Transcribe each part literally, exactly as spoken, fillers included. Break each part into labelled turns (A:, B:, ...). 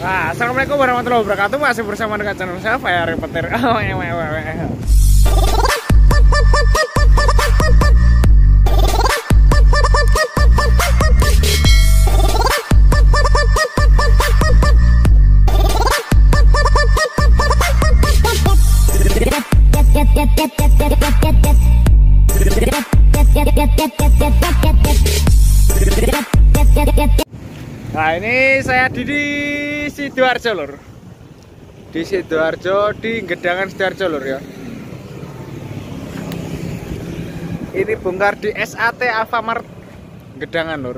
A: Wah, assalamualaikum warahmatullahi wabarakatuh. Masih bersama dengan channel saya Fire Petir. Nah, ini saya di, di Sidoarjo lur. Di Sidoarjo, di Gedangan Sidoarjo lur ya. Ini bongkar di S A T Alfamart Gedangan lur.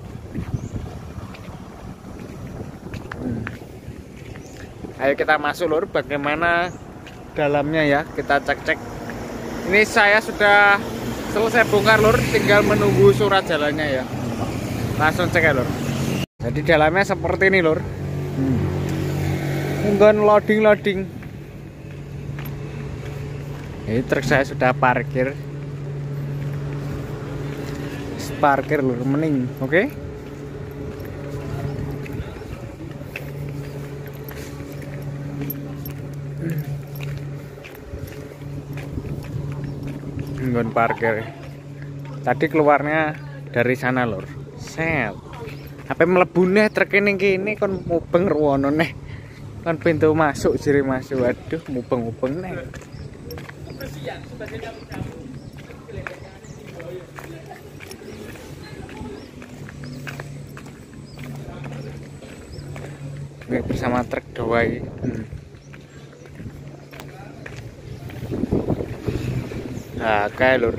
A: Hmm. Ayo kita masuk lur, bagaimana dalamnya ya, kita cek-cek. Ini saya sudah selesai bongkar lur, tinggal menunggu surat jalannya ya. Langsung cek ya lur. Jadi dalamnya seperti ini lur. Hmm. loading loading. Ini truk saya sudah parkir. Parkir lur, mening, oke? Okay? Nggon parkir. Tadi keluarnya dari sana lur. Set. Apa mlebu neh truk ning kene kon mubeng ruwono neh. Kon pintu masuk jere masuk. Waduh, mubeng-mubeng neh. Oke, bersama truk dawai. Hmm. Nah, kayak lur.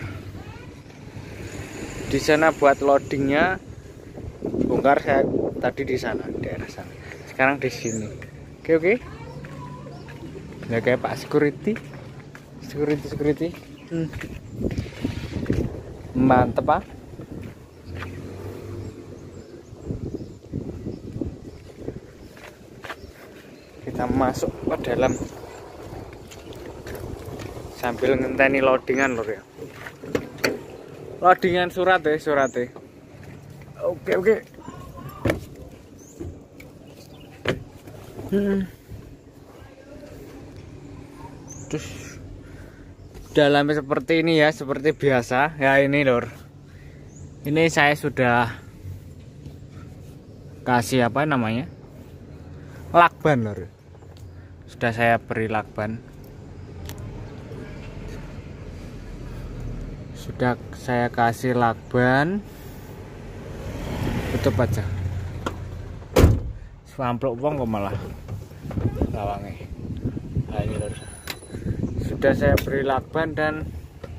A: Di sana buat loadingnya. Bongkar saya tadi di sana, daerah sana. Sekarang di sini. Oke oke. Ya kayak Pak Security, security security. Hmm. Mantep Pak. Kita masuk ke dalam sambil ngenteni loadingan lur ya. Loadingan surat ya, surat ya. Oke oke. Hmm. Terus dalamnya seperti ini ya, seperti biasa ya. Ini lur, ini saya sudah kasih apa namanya, lakban lur. Sudah saya beri lakban, sudah saya kasih lakban. Tutup aja. Amplop wong kok malah lawange. Nah, ini lur. Sudah saya beri lakban dan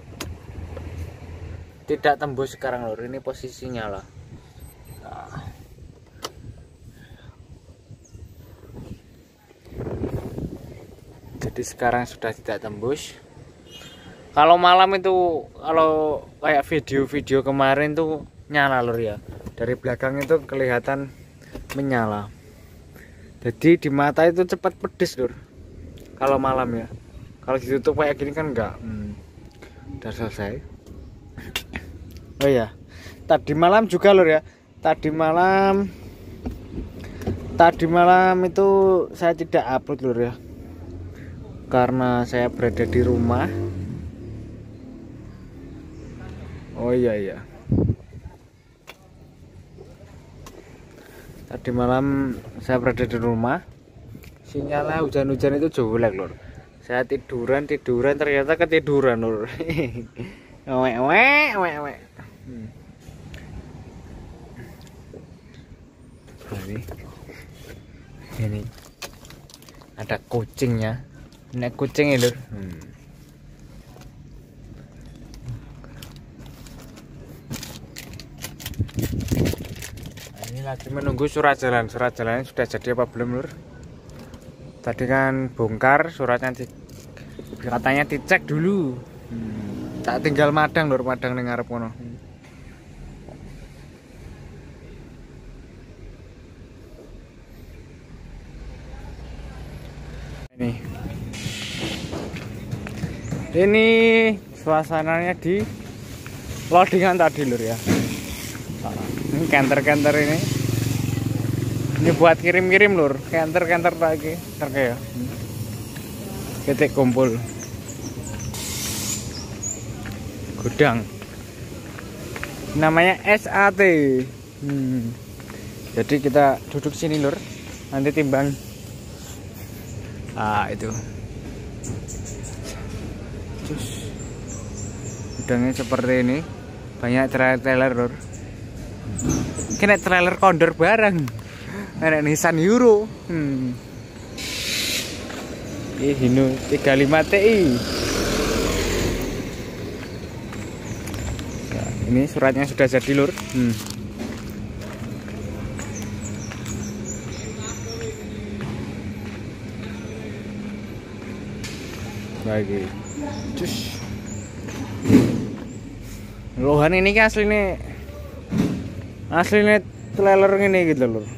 A: tidak tembus sekarang lur. Ini posisinya lah. Nah. Jadi sekarang sudah tidak tembus. Kalau malam itu, kalau kayak video-video kemarin tuh nyala lur ya. Dari belakang itu kelihatan menyala. Jadi di mata itu cepat pedes lur. Kalau malam ya. Kalau ditutup kayak gini kan enggak. Hmm. Udah selesai. Oh ya. Tadi malam juga lur ya. Tadi malam Tadi malam itu saya tidak upload lur ya. Karena saya berada di rumah. Oh iya iya. Tadi malam saya berada di rumah, sinyalnya hujan-hujan itu jelek lur. Saya tiduran tiduran ternyata ketiduran lur. Wek wek wek wek. Ini, ini ada kucingnya, ini kucing lur. Hmm. Lagi menunggu surat jalan. Surat jalannya sudah jadi apa belum lur? Tadi kan bongkar, suratnya di, katanya dicek dulu. Hmm. Tak tinggal madang lur, madang ning ngarep kono. Ini. Ini suasananya di loadingan tadi lur ya. Ini kenter-kenter ini. Ini buat kirim-kirim lur, kenter-kenter lagi, terke ya. Ketik kumpul. Gudang. Namanya S A T. Hmm. Jadi kita duduk sini lur, nanti timbang. Ah itu. Terus gudangnya seperti ini, banyak trailer lur. Kena trailer kondor bareng. Ada Nissan Euro. Hmm. Ini Hino tiga puluh lima T I. Nah, ini suratnya sudah jadi lur. Hmm. Lagi. Cus. Lohan ini kan aslinya aslinya trailer ini gitu lur.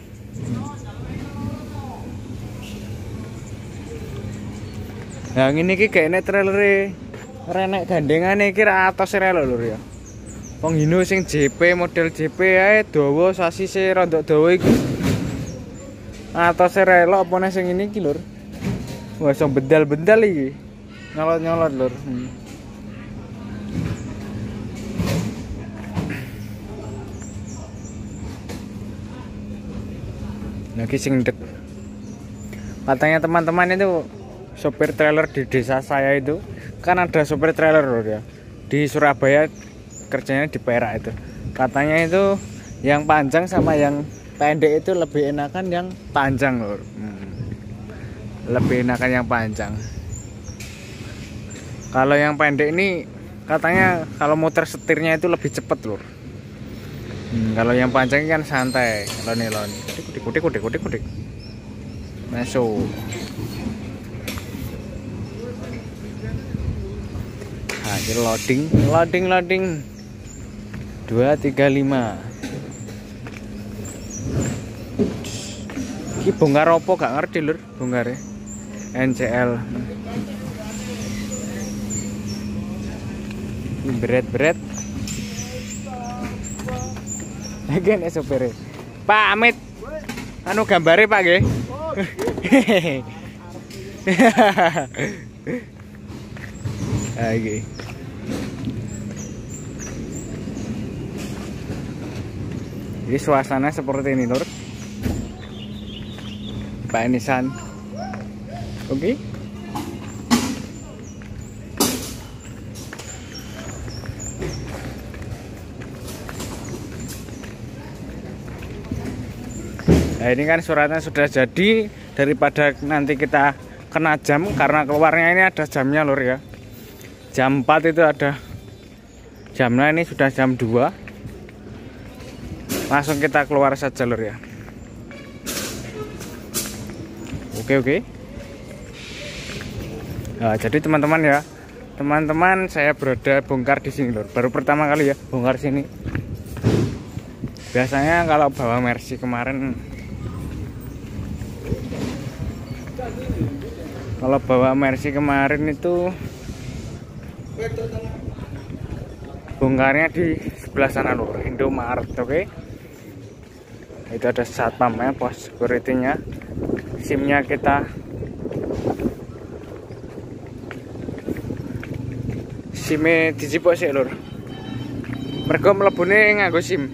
A: Nah ini ki kayaknya trailer renek gandengane kira atas relo lur ya. Wong Hino sing J P model J P ae dawa sasise rondok dawa iki. Atas relo apa nek sing ini iki lur. Wah iso bedal-bedal iki. Nyolot-nyolot lur. Hmm. Lagi sing dek. Katanya teman-teman itu sopir trailer di desa saya itu kan ada sopir trailer lur ya. Di Surabaya kerjanya di Perak itu. Katanya itu yang panjang sama yang pendek itu lebih enakan yang panjang lur. Hmm. Lebih enakan yang panjang. Kalau yang pendek ini katanya kalau muter setirnya itu lebih cepet lur. Hmm, kalau yang panjang kan santai, lon-lon. Kudik kudik kudik kudik kudik. Masuk. Nah, ini loading, loading, loading. dua tiga lima. Ini bongkar opo gak ngerti lur, bongkar ya. N C L. Ini berat-berat. Lagi nek sopire. Pak Amit. Anu gambare Pak nggih. Lagi. Jadi suasana seperti ini lur. Pak Nissan. Oke. Okay. Nah ini kan suratnya sudah jadi. Daripada nanti kita kena jam, karena keluarnya ini ada jamnya lur ya. Jam empat itu ada jamnya, ini sudah jam dua. Langsung kita keluar saja lur ya. Oke oke. Nah, jadi teman-teman ya, teman-teman saya berada bongkar di sini lur. Baru pertama kali ya bongkar sini. Biasanya kalau bawa Mercy kemarin, kalau bawa Mercy kemarin itu bongkarnya di sebelah sana lur, Indomaret. Oke. Okay? Itu ada satpamnya, pos security-nya. SIM-nya kita SIM-e dijipuk sih lur. Mergo mlebune nganggo SIM.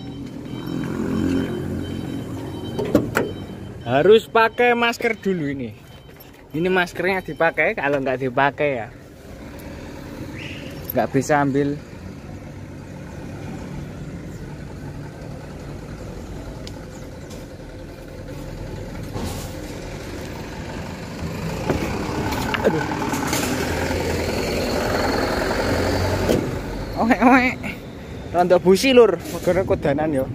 A: Harus pakai masker dulu ini. Ini maskernya dipakai, kalau nggak dipakai ya nggak bisa ambil. Aduh. Oke oke. Rontok busi lur, megane kodanan yo.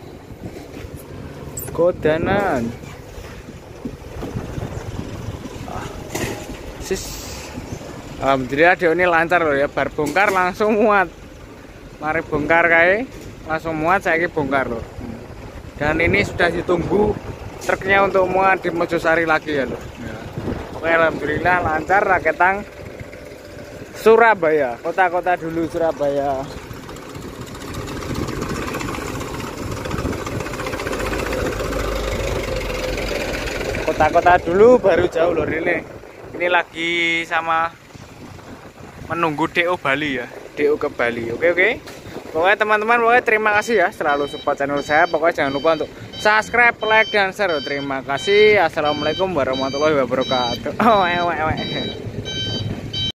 A: Kodanan. Sis. Alhamdulillah dia ini lancar loh ya, bar bongkar langsung muat. Mari bongkar kae, langsung muat, saya bongkar loh. Dan ini sudah ditunggu truknya untuk muat di Mojosari lagi ya loh. Oke, alhamdulillah lancar raketang Surabaya, kota-kota dulu Surabaya. kota-kota dulu baru jauh lor ini. Ini lagi sama menunggu D O Bali ya, D O ke Bali. Oke oke. Pokoknya teman-teman, pokoknya terima kasih ya selalu support channel saya. Pokoknya jangan lupa untuk subscribe, like, dan share. Terima kasih. Assalamualaikum warahmatullahi wabarakatuh. Oh, ewe, ewe.